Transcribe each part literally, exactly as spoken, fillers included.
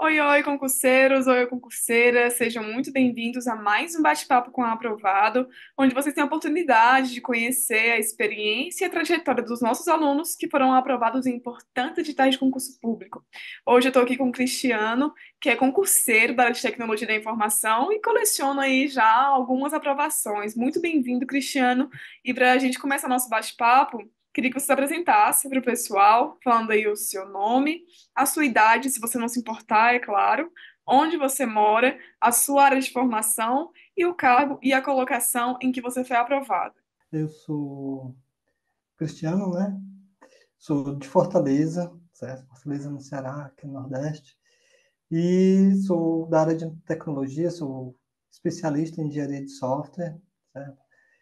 Oi, oi, concurseiros, oi, concurseiras, sejam muito bem-vindos a mais um bate-papo com a Aprovado, onde vocês têm a oportunidade de conhecer a experiência e a trajetória dos nossos alunos que foram aprovados em importantes editais de concurso público. Hoje eu estou aqui com o Cristiano, que é concurseiro da área de tecnologia da informação e coleciona aí já algumas aprovações. Muito bem-vindo, Cristiano, e para a gente começar nosso bate-papo, queria que você se apresentasse para o pessoal, falando aí o seu nome, a sua idade, se você não se importar, é claro, onde você mora, a sua área de formação e o cargo e a colocação em que você foi aprovado. Eu sou Cristiano, né? Sou de Fortaleza, certo? Fortaleza no Ceará, aqui no Nordeste. E sou da área de tecnologia, sou especialista em engenharia de software, certo?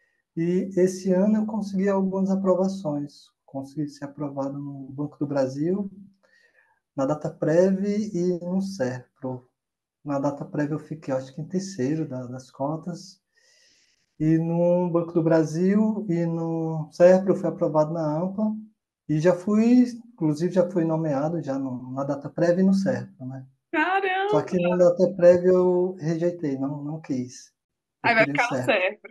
E esse ano eu consegui algumas aprovações. Consegui ser aprovado no Banco do Brasil, na DataPrev e no SERPRO. Na DataPrev eu fiquei, acho que em terceiro da- das cotas. E no Banco do Brasil e no SERPRO eu fui aprovado na AMPA. E já fui, inclusive já fui nomeado já no, na data prévia e no SERPRO, né? Só Caramba! que na data prévia eu rejeitei, não, não quis. Aí vai Preferi o ficar no SERPRO. certo.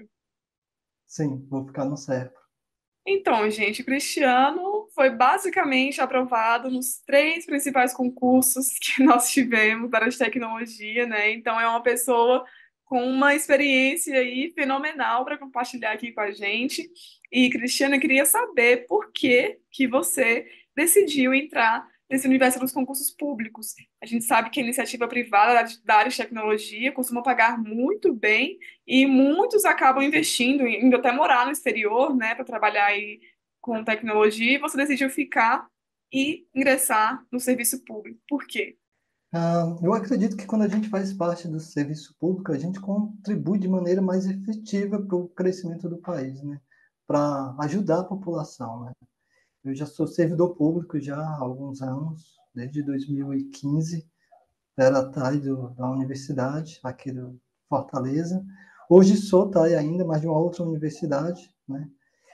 Sim, vou ficar no SERPRO. Então, gente, o Cristiano foi basicamente aprovado nos três principais concursos que nós tivemos para de tecnologia, né? Então, é uma pessoa com uma experiência aí fenomenal para compartilhar aqui com a gente. E, Cristiano, eu queria saber por que que você decidiu entrar nesse universo dos concursos públicos. A gente sabe que a iniciativa privada da área de da área de tecnologia costuma pagar muito bem e muitos acabam investindo, indo até morar no exterior, né, para trabalhar aí com tecnologia, e você decidiu ficar e ingressar no serviço público. Por quê? Ah, eu acredito que quando a gente faz parte do serviço público, a gente contribui de maneira mais efetiva para o crescimento do país, né? Para ajudar a população, né? Eu já sou servidor público já há alguns anos, desde dois mil e quinze, era TAI do, da universidade, aqui do Fortaleza. Hoje sou TAI ainda, mas de uma outra universidade, né?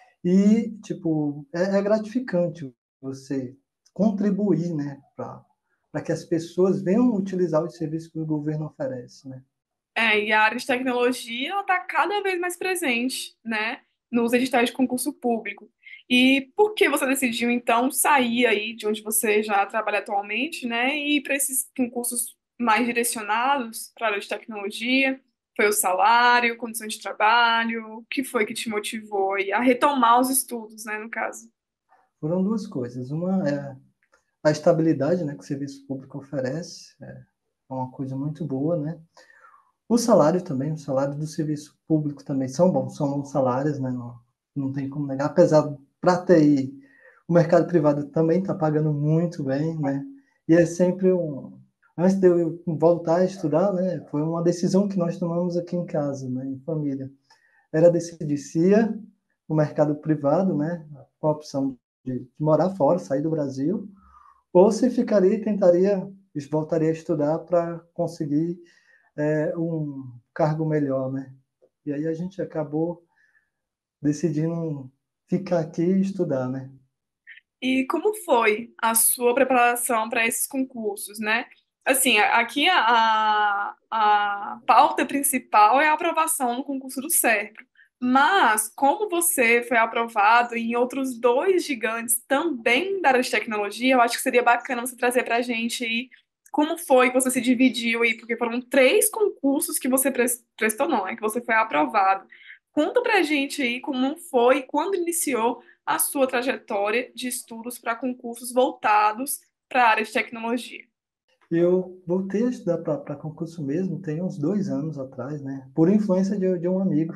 E, tipo, é, é gratificante você contribuir, né, para para que as pessoas venham utilizar os serviços que o governo oferece, né? É, e a área de tecnologia ela está cada vez mais presente, né, nos editais de concurso público. E por que você decidiu, então, sair aí de onde você já trabalha atualmente, né, e ir para esses concursos mais direcionados para a área de tecnologia? Foi o salário, condições de trabalho? O que foi que te motivou aí a retomar os estudos, né, no caso? Foram duas coisas. Uma é a estabilidade, né, que o serviço público oferece, é uma coisa muito boa, né? O salário também, o salário do serviço público também são bons, são bons salários, né? Não, não tem como negar. Apesar, para T I, o mercado privado também está pagando muito bem, né? E é sempre um. Antes de eu voltar a estudar, né? Foi uma decisão que nós tomamos aqui em casa, né? Em família. Era decidir se ia o mercado privado, né? Com a opção de, de morar fora, sair do Brasil, ou se ficaria e tentaria, voltaria a estudar para conseguir é, um cargo melhor, né? E aí a gente acabou decidindo ficar aqui e estudar, né? E como foi a sua preparação para esses concursos, né? Assim, a- aqui a, a pauta principal é a aprovação no concurso do SERPRO. Mas, como você foi aprovado em outros dois gigantes também da área de tecnologia, eu acho que seria bacana você trazer para a gente aí como foi que você se dividiu aí, porque foram três concursos que você pres- prestou, não, é que você foi aprovado. Conta para a gente aí como foi, quando iniciou a sua trajetória de estudos para concursos voltados para a área de tecnologia. Eu voltei a estudar para concurso mesmo, tem uns dois anos atrás, né? Por influência de, de um amigo,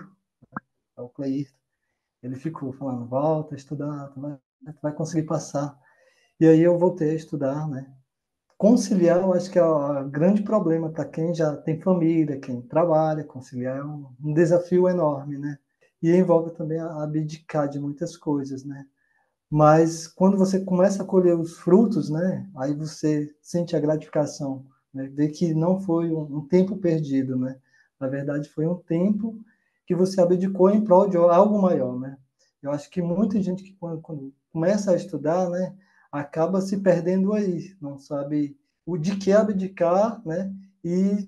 é o Cleir. Ele ficou falando, volta a estudar, tu vai, tu vai conseguir passar. E aí eu voltei a estudar, né? Conciliar, eu acho que é o grande problema para quem já tem família, quem trabalha, conciliar é um, um desafio enorme, né? E envolve também a abdicar de muitas coisas, né? Mas quando você começa a colher os frutos, né? Aí você sente a gratificação, né? Ver que não foi um, um tempo perdido, né? Na verdade, foi um tempo que você abdicou em prol de algo maior, né? Eu acho que muita gente que quando, quando começa a estudar, né? Acaba se perdendo aí, não sabe o de que abdicar, né? E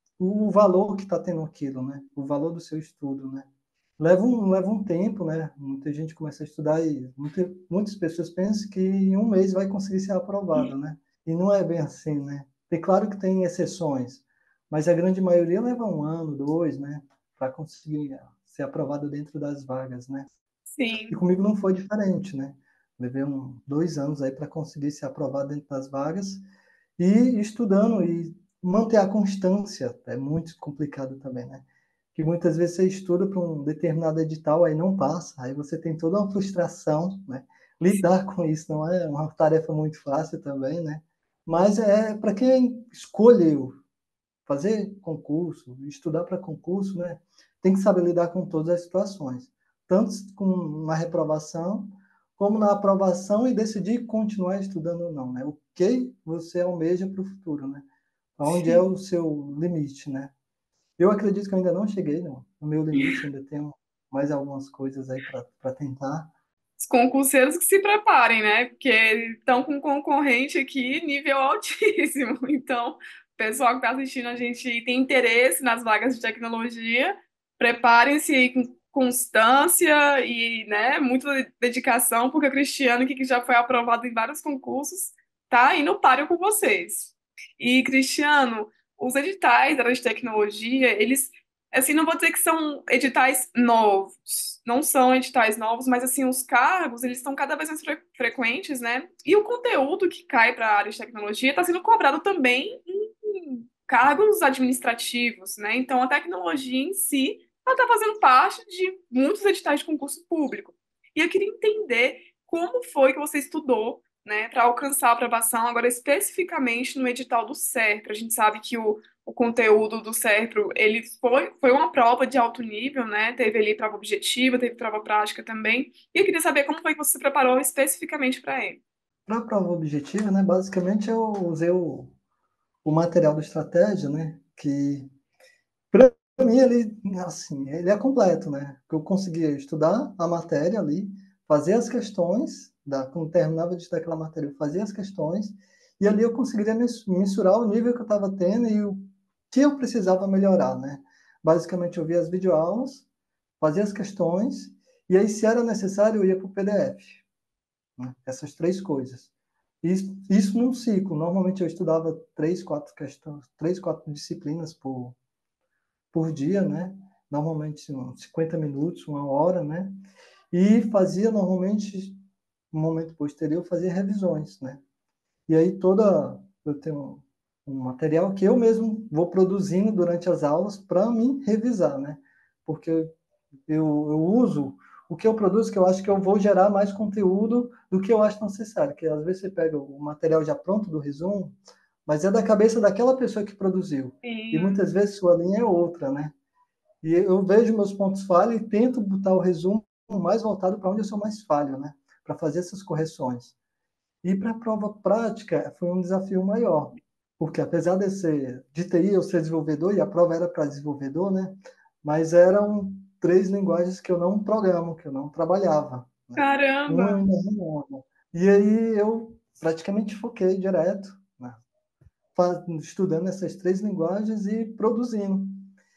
o valor que está tendo aquilo, né? O valor do seu estudo, né? Leva um, leva um tempo, né? Muita gente começa a estudar e muita, muitas pessoas pensam que em um mês vai conseguir ser aprovado, né? E não é bem assim, né? É claro que tem exceções, mas a grande maioria leva um ano, dois, né? Para conseguir ser aprovado dentro das vagas, né? E Sim, comigo não foi diferente, né? Levei um, dois anos aí para conseguir ser aprovado dentro das vagas e estudando e manter a constância é muito complicado também, né? Que muitas vezes você estuda para um determinado edital, aí não passa, aí você tem toda uma frustração, né? Lidar com isso não é uma tarefa muito fácil também, né? Mas é para quem escolheu fazer concurso, estudar para concurso, né? Tem que saber lidar com todas as situações, tanto com na reprovação, como na aprovação e decidir continuar estudando ou não, né? O que você almeja para o futuro, né? Onde é sim. o seu limite, né? Eu acredito que eu ainda não cheguei no, no meu limite, ainda tenho mais algumas coisas aí para tentar. Os concurseiros que se preparem, né? Porque estão com um concorrente aqui nível altíssimo. Então, o pessoal que está assistindo a gente e tem interesse nas vagas de tecnologia, preparem-se aí com constância e, né, muita dedicação, porque o Cristiano, que já foi aprovado em vários concursos, tá aí no páreo com vocês. E, Cristiano, os editais da área de tecnologia, eles assim, não vou dizer que são editais novos, não são editais novos, mas assim, os cargos, eles estão cada vez mais fre- frequentes, né? E o conteúdo que cai para a área de tecnologia está sendo cobrado também em cargos administrativos, né? Então, a tecnologia em si, ela está fazendo parte de muitos editais de concurso público. E eu queria entender como foi que você estudou, né, para alcançar a aprovação, agora especificamente no edital do SERPRO. A gente sabe que o o conteúdo do SERPRO, ele foi, foi uma prova de alto nível, né? Teve ali prova objetiva, teve prova prática também. E eu queria saber como foi que você se preparou especificamente para ele. Para a prova objetiva, né, basicamente eu usei o, o material do Estratégia, né, que para mim ele, assim, ele é completo, né, que eu conseguia estudar a matéria ali, fazer as questões, da, quando terminava de estudar aquela matéria, eu fazia as questões, e ali eu conseguiria mensurar o nível que eu estava tendo e o que eu precisava melhorar, né. Basicamente eu via as videoaulas, fazia as questões, e aí se era necessário eu ia para o P D F, né? Essas três coisas. Isso, isso num ciclo. Normalmente eu estudava três, quatro questões, três, quatro disciplinas por, por dia, né? Normalmente uns cinquenta minutos, uma hora, né? E fazia normalmente, no momento posterior, fazia revisões, né? E aí toda eu tenho um material que eu mesmo vou produzindo durante as aulas para mim revisar, né? Porque eu, eu uso o que eu produzo, que eu acho que eu vou gerar mais conteúdo do que eu acho necessário. Que às vezes você pega o material já pronto do resumo, mas é da cabeça daquela pessoa que produziu. E Sim, muitas vezes sua linha é outra, né? E eu vejo meus pontos falha e tento botar o resumo mais voltado para onde eu sou mais falho, né? Para fazer essas correções. E para a prova prática foi um desafio maior, porque apesar de ser de T I eu ser desenvolvedor e a prova era para desenvolvedor, né? Mas eram três linguagens que eu não programo, que eu não trabalhava, né? Um eu caramba! ainda não amo. E aí eu praticamente foquei direto, né? Estudando essas três linguagens e produzindo.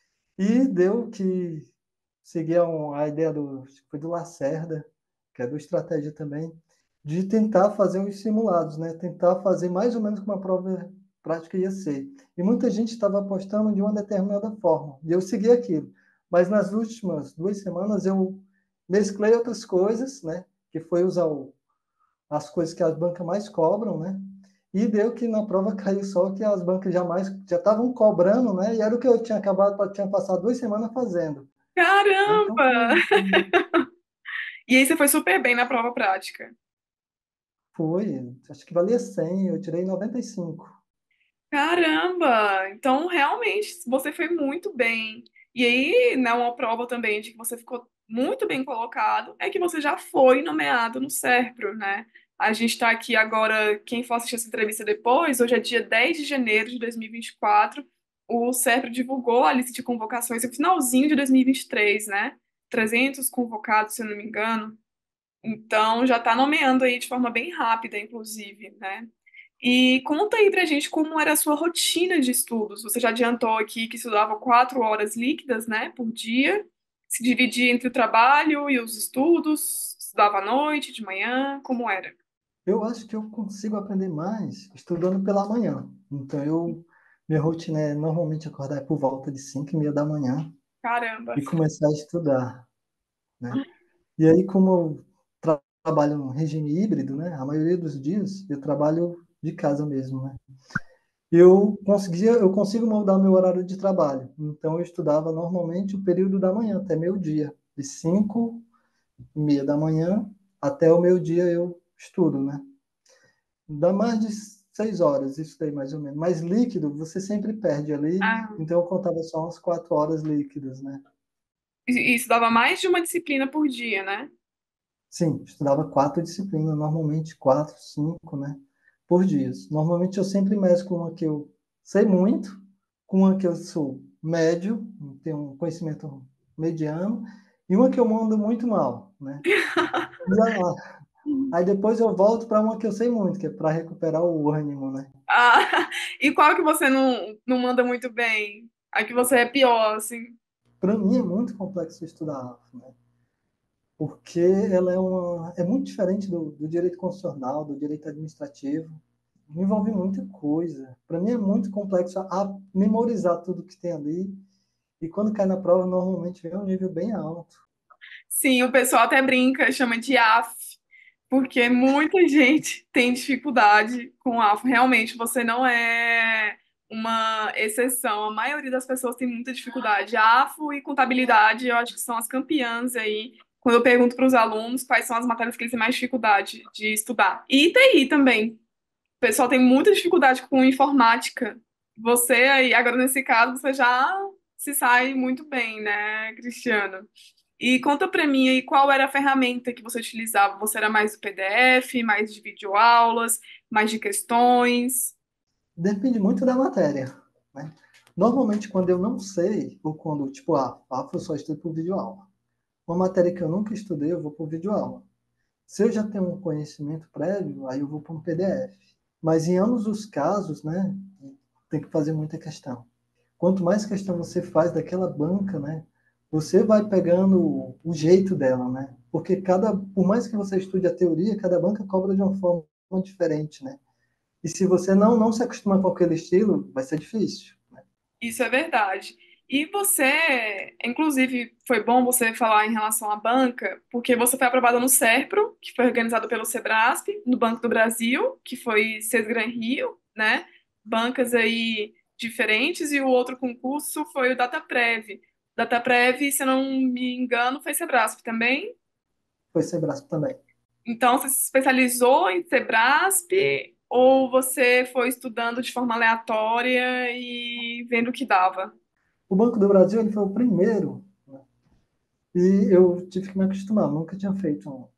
E deu que seguia um, a ideia do, foi do Lacerda, que é do Estratégia também, de tentar fazer os simulados, né? Tentar fazer mais ou menos como a prova prática ia ser. E muita gente estava apostando de uma determinada forma, e eu segui aquilo. Mas nas últimas duas semanas eu mesclei outras coisas, né? Que foi usar o, as coisas que as bancas mais cobram, né? E deu que na prova caiu só que as bancas jamais já estavam cobrando, né? E era o que eu tinha acabado, tinha passado duas semanas fazendo. Né? Então Caramba! foi, E aí você foi super bem na prova prática. foi, acho que valia cem, eu tirei noventa e cinco. Caramba! Então, realmente, você foi muito bem. E aí, né, uma prova também de que você ficou muito bem colocado é que você já foi nomeado no SERPRO, né? A gente está aqui agora, quem for assistir essa entrevista depois, hoje é dia dez de janeiro de dois mil e vinte e quatro, o SERPRO divulgou a lista de convocações no finalzinho de dois mil e vinte e três, né? trezentos convocados, se eu não me engano. Então, já está nomeando aí de forma bem rápida, inclusive, né? E conta aí pra gente como era a sua rotina de estudos. Você já adiantou aqui que estudava quatro horas líquidas, né, por dia, se dividia entre o trabalho e os estudos, estudava à noite, de manhã, como era? Eu acho que eu consigo aprender mais estudando pela manhã. Então, eu, minha rotina é normalmente acordar por volta de cinco e meia da manhã Caramba. e começar a estudar, né? E aí, como eu tra trabalho no regime híbrido, né? A maioria dos dias eu trabalho de casa mesmo, né? Eu conseguia, eu consigo moldar meu horário de trabalho. Então, eu estudava normalmente o período da manhã, até meio-dia. De cinco e meia da manhã até o meio-dia eu estudo, né? Dá mais de seis horas, isso daí mais ou menos. Mas líquido, você sempre perde ali. Ah, Então, eu contava só umas quatro horas líquidas, né? e e estudava mais de uma disciplina por dia, né? Sim, estudava quatro disciplinas, normalmente quatro, cinco, né? Por dia. Normalmente eu sempre mesclo uma que eu sei muito, com uma que eu sou médio, tenho um conhecimento mediano, e uma que eu mando muito mal, né? E a- aí depois eu volto para uma que eu sei muito, que é para recuperar o ânimo, né? Ah, e qual que você não, não manda muito bem? A que você é pior, assim? Para mim é muito complexo estudar A F, né? Porque ela é uma é muito diferente do, do direito constitucional, do direito administrativo. Envolve muita coisa. Para mim é muito complexo a memorizar tudo que tem ali. E quando cai na prova, normalmente vem um nível bem alto. Sim, o pessoal até brinca, chama de A F, porque muita gente tem dificuldade com A F. Realmente, você não é uma exceção. A maioria das pessoas tem muita dificuldade. A F e contabilidade, eu acho que são as campeãs aí. Quando eu pergunto para os alunos quais são as matérias que eles têm mais dificuldade de estudar. E T I também. O pessoal tem muita dificuldade com informática. Você aí, agora nesse caso, você já se sai muito bem, né, Cristiano? E conta pra mim aí qual era a ferramenta que você utilizava. Você era mais do P D F, mais de videoaulas, mais de questões? Depende muito da matéria, né? Normalmente, quando eu não sei, ou quando, tipo, ah, A F eu só estudo por videoaula. Uma matéria que eu nunca estudei, eu vou por videoaula. Se eu já tenho um conhecimento prévio, aí eu vou para um P D F. Mas em ambos os casos, né, tem que fazer muita questão. Quanto mais questão você faz daquela banca, né, você vai pegando o jeito dela, né? Porque cada, por mais que você estude a teoria, cada banca cobra de uma forma diferente, né? E se você não não se acostumar com aquele estilo, vai ser difícil. Isso é verdade. E você, inclusive, foi bom você falar em relação à banca, porque você foi aprovada no SERPRO, que foi organizado pelo Sebrasp, no Banco do Brasil, que foi Sesgran Rio, né? Bancas aí diferentes, e o outro concurso foi o Dataprev. Dataprev, se eu não me engano, foi Sebrasp também. Foi ser braço também. Então, você se especializou em Sebrasp ou você foi estudando de forma aleatória e vendo o que dava? O Banco do Brasil ele foi o primeiro, né? E eu tive que me acostumar. Nunca tinha feito um,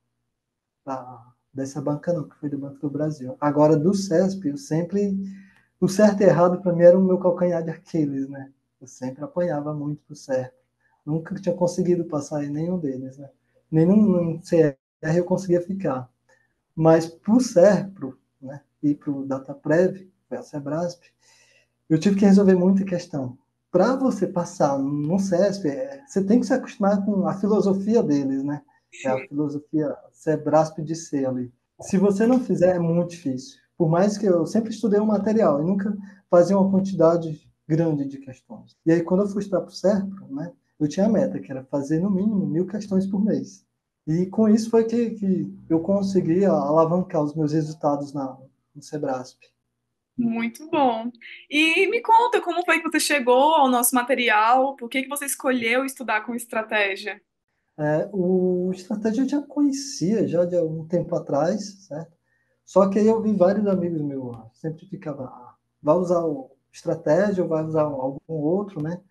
da, dessa banca não, que foi do Banco do Brasil. Agora, do CESP, eu sempre... O certo e errado, para mim, era o meu calcanhar de Aquiles, né? Eu sempre apanhava muito pro certo. Nunca tinha conseguido passar em nenhum deles, né? Nenhum no C R eu conseguia ficar. Mas pro Serpro, né? E pro DataPrev, foi a Sebrasp, eu tive que resolver muita questão. Para você passar no CESP, é, você tem que se acostumar com a filosofia deles, né? É a filosofia Sebrasp de ser ali. Se você não fizer, é muito difícil. Por mais que eu sempre estudei um material e nunca fazia uma quantidade grande de questões. E aí, quando eu fui estudar para o Serpro, né, eu tinha a meta, que era fazer no mínimo mil questões por mês. E com isso foi que, que eu consegui alavancar os meus resultados na, no Sebrasp. Muito bom. E me conta como foi que você chegou ao nosso material, por que que você escolheu estudar com estratégia? É, o estratégia eu já conhecia já de algum tempo atrás, certo? Só que aí eu vi vários amigos meus sempre ficava, ah, vai usar o estratégia ou vai usar algum outro, né?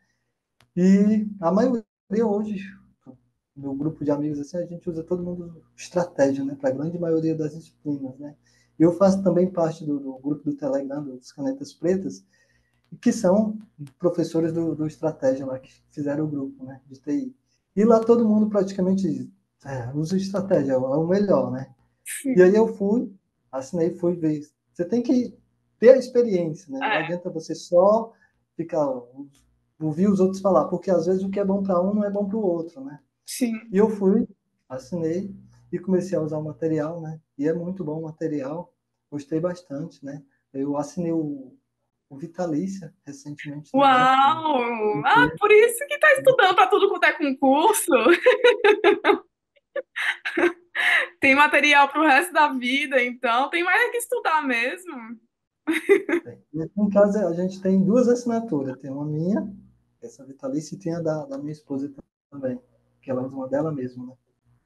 E a maioria hoje, meu grupo de amigos assim, a gente usa todo mundo estratégia, né? Para a grande maioria das disciplinas, né? Eu faço também parte do, do grupo do Telegram, dos Canetas Pretas, que são professores do, do Estratégia lá, que fizeram o grupo, né, de T I. E lá todo mundo praticamente é, usa estratégia, é o melhor, né? E aí eu fui, assinei, fui ver. Você tem que ter a experiência, né? Não É, adianta você só ficar ouvir os outros falar, porque às vezes o que é bom para um não é bom para o outro, né? sim. E eu fui, assinei e comecei a usar o material, né? E é muito bom o material, gostei bastante, né? Eu assinei o, o Vitalícia recentemente também, né? Uau! Ah, por isso que tá estudando para tudo quanto é concurso. Tem material para o resto da vida, então tem mais é que estudar mesmo. E aqui em casa a gente tem duas assinaturas, tem uma minha, essa Vitalícia, e tem a da, da minha esposa também, que ela usa uma dela mesma, né?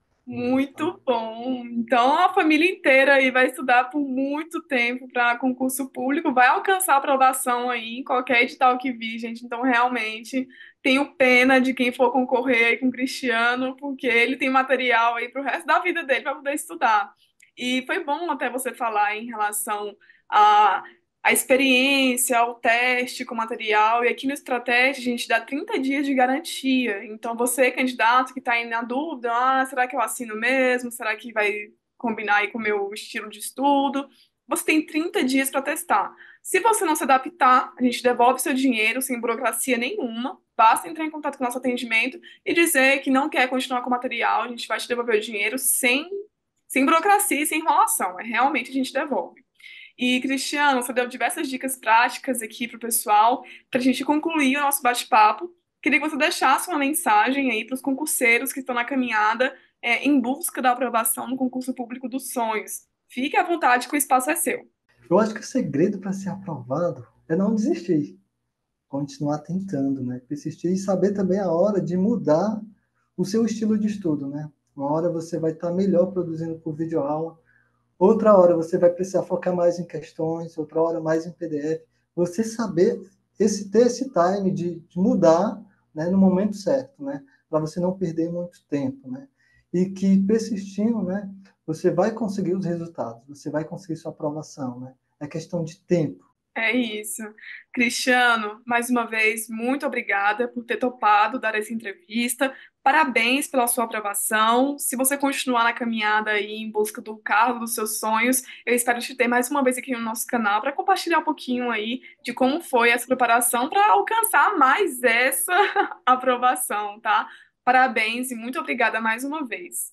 Então, Muito bom. Então a família inteira aí vai estudar por muito tempo para concurso público, vai alcançar aprovação aí em qualquer edital que vir, gente. Então realmente tenho pena de quem for concorrer aí com o Cristiano, porque ele tem material aí para o resto da vida dele para poder estudar. E foi bom até você falar em relação a a experiência, o teste com material, e aqui no Estratégia a gente dá trinta dias de garantia. Então, você, candidato, que está aí na dúvida, ah, será que eu assino mesmo? Será que vai combinar aí com o meu estilo de estudo? Você tem trinta dias para testar. Se você não se adaptar, a gente devolve seu dinheiro sem burocracia nenhuma. Basta entrar em contato com o nosso atendimento e dizer que não quer continuar com o material, a gente vai te devolver o dinheiro sem, sem burocracia e sem enrolação. É realmente a gente devolve. E, Cristiano, você deu diversas dicas práticas aqui para o pessoal, para a gente concluir o nosso bate-papo. Queria que você deixasse uma mensagem aí para os concurseiros que estão na caminhada, é, em busca da aprovação no concurso público dos sonhos. Fique à vontade que o espaço é seu. eu acho que o segredo para ser aprovado é não desistir, continuar tentando, né? Persistir e saber também a hora de mudar o seu estilo de estudo, né? Uma hora você vai estar melhor produzindo por videoaula, outra hora você vai precisar focar mais em questões, outra hora mais em P D F. Você saber esse ter esse time de, de mudar, né, no momento certo, né? Para você não perder muito tempo, né? E que persistindo, né, você vai conseguir os resultados, você vai conseguir sua aprovação, né? É questão de tempo. É isso. Cristiano, mais uma vez, muito obrigada por ter topado dar essa entrevista. Parabéns pela sua aprovação. Se você continuar na caminhada aí em busca do carro dos seus sonhos, eu espero te ter mais uma vez aqui no nosso canal para compartilhar um pouquinho aí de como foi essa preparação para alcançar mais essa aprovação, tá? Parabéns e muito obrigada mais uma vez.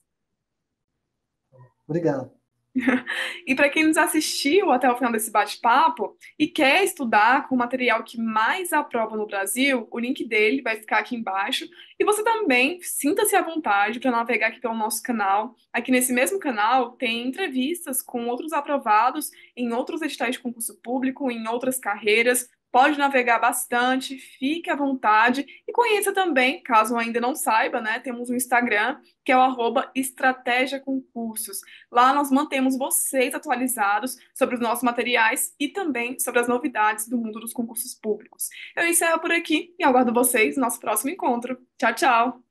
Obrigado. E para quem nos assistiu até o final desse bate-papo e quer estudar com o material que mais aprova no Brasil, o link dele vai ficar aqui embaixo. E você também sinta-se à vontade para navegar aqui pelo nosso canal. Aqui nesse mesmo canal tem entrevistas com outros aprovados em outros editais de concurso público, em outras carreiras. Pode navegar bastante, fique à vontade e conheça também, caso ainda não saiba, né? Temos um Instagram que é o arroba Estratégia Concursos. Lá nós mantemos vocês atualizados sobre os nossos materiais e também sobre as novidades do mundo dos concursos públicos. Eu encerro por aqui e aguardo vocês no nosso próximo encontro. Tchau, tchau!